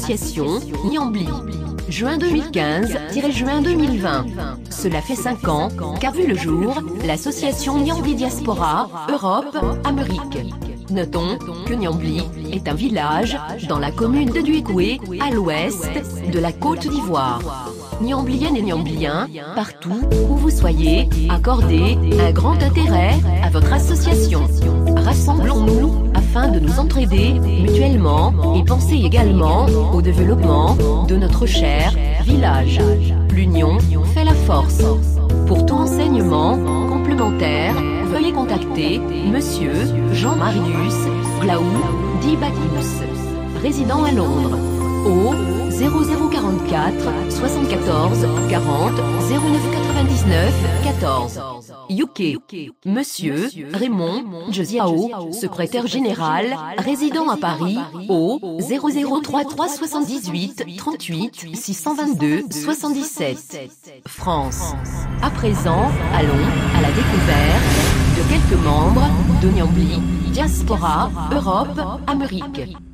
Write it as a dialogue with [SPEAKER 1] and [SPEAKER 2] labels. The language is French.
[SPEAKER 1] association Niambli. Juin 2015-juin 2020. Cela fait 5 ans qu'a vu le jour l'association Niambli Diaspora Europe Amérique. Notons que Niambli est un village dans la commune de Duékoué, à l'ouest de la Côte d'Ivoire. Niambliennes et Niambliens, partout où vous soyez, accordez un grand intérêt à votre association. Rassemblons-nous afin de nous entraider mutuellement et penser également au développement de notre cher village. L'union fait la force. Pour tout enseignement complémentaire, veuillez contacter Monsieur Jean-Marius Glaou Dibacus, résident à Londres, au 0044 74 40 09 99 14. UK. Monsieur Raymond Josiao, secrétaire général, résident à Paris, au 0033 78 38 622 77. France. À présent, allons à la découverte de quelques membres de Niambli Diaspora Europe Amérique.